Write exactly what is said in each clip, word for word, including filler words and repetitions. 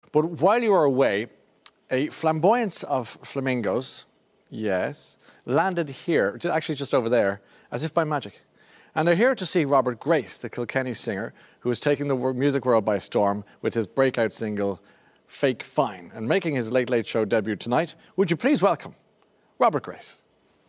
But while you were away, a flamboyance of flamingos, yes, landed here, actually just over there, as if by magic. And they're here to see Robert Grace, the Kilkenny singer, who is taking the music world by storm with his breakout single, Fake Fine. And making his Late Late Show debut tonight, would you please welcome Robert Grace.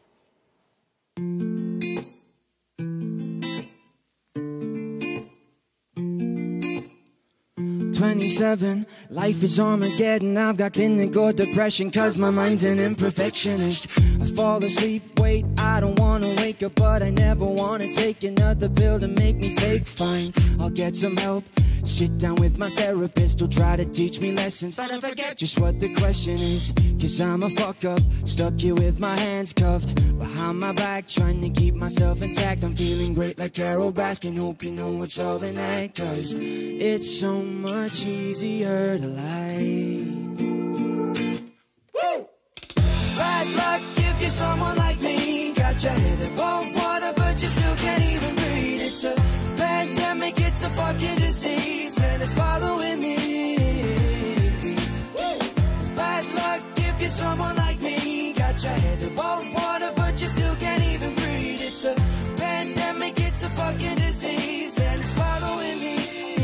twenty-seven, life is Armageddon. I've got clinical depression cause my mind's an imperfectionist. I fall asleep, wait, I don't wanna wake up, but I never wanna take another pill to make me fake fine. I'll get some help, sit down with my therapist who'll try to teach me lessons, but I forget just what the question is. Cause I'm a fuck up, stuck here with my hands cuffed behind my back, trying to keep myself intact. I'm feeling great like Carol Baskin, hope you know what's all in that. Cause it's so much easier to lie. Woo! Bad luck if you're someone like me. Got your head above water but you still can't even breathe. It's a pandemic, it's a fucking disease, and it's following me. Woo! Bad luck if you're someone like me. Got your head above water but you still can't even breathe. It's a pandemic, it's a fucking disease, and it's following me.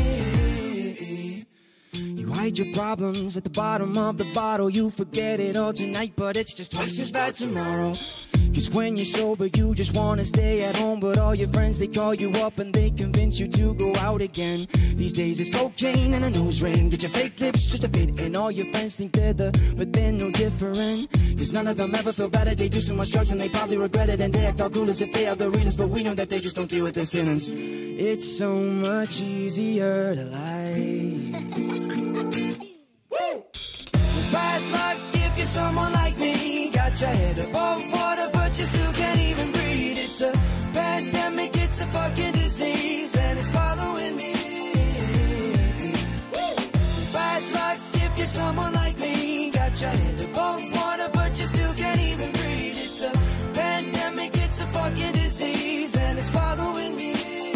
You hide your problems at the bottom of the bottle. You forget it all tonight, but it's just twice as bad tomorrow. Cause when you're sober, you just wanna stay at home, but all your friends, they call you up and they convince you to go out again. These days it's cocaine and a nose ring. Get your fake lips just to fit in. All your friends think they're the, but they're no different. Cause none of them ever feel better. They do so much drugs and they probably regret it, and they act all cool as if they are the realest, but we know that they just don't deal with their feelings. It's so much easier to lie. Bad luck if you're someone like me. Got your head above water but you still can't even breathe. It's a pandemic, it's a fucking disease, and it's following me. Woo! Bad luck if you're someone like me. Got your head above water but you still can't even breathe. It's a pandemic, it's a fucking disease, and it's following me.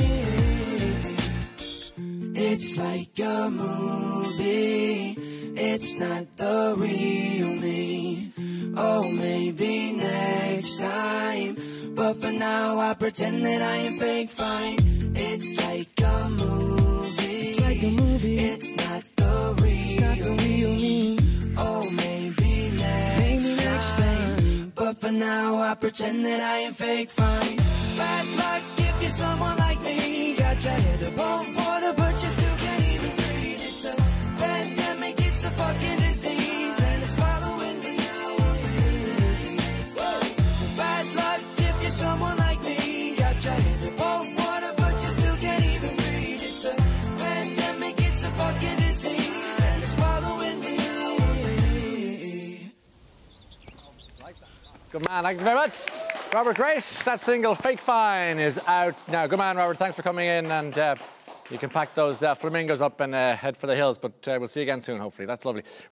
It's like a movie, it's not the real me. Oh, maybe next time, but for now I pretend that I am fake fine. It's like a movie, it's like a movie. It's not the real, it's not the real me. Oh, maybe next, maybe next time, time, but for now I pretend that I am fake fine. Bad luck if you're someone like me. Got your head above water but you still can't even breathe. It's a pandemic, it's a fucking disease, and it's following me. Bad luck if you're someone like me. Got your head above water but you still can't even breathe. It's a pandemic, it's a fucking disease, and it's following me. Good man, thank you very much. Robert Grace, that single, Fake Fine, is out now. Good man, Robert, thanks for coming in, and uh, you can pack those uh, flamingos up and uh, head for the hills, but uh, we'll see you again soon, hopefully. That's lovely.